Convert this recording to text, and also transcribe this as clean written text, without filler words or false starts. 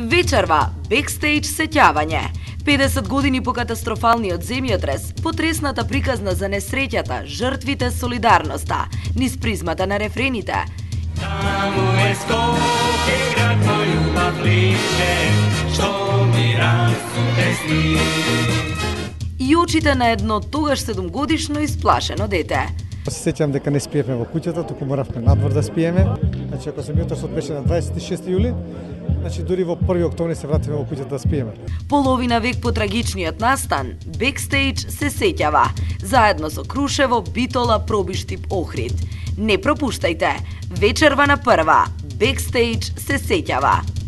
Вечерва, бекстејдж сеќавање. 50 години по катастрофалниот земјотрес, потресната приказна за несреќата, жртвите, солидарноста, низ призмата на рефрените. Таму е Скопје, град мој убав лише, што ми расуте сни. И очите на едно тогаш 7-годишно исплашено дете. Се сеќавам дека не спиевме во куќата, туку моравме надвор да спиеме. Значи, ако земјотресот беше на 26 јули, значи дури во 1 октомври се вратиме во куќата да спиеме. Половина век по трагичниот настан, бекстејдж се сеќава, заедно со Крушево, Битола, Пробиштип, Охрид. Не пропуштајте, вечерва на прва, бекстејдж се сеќава.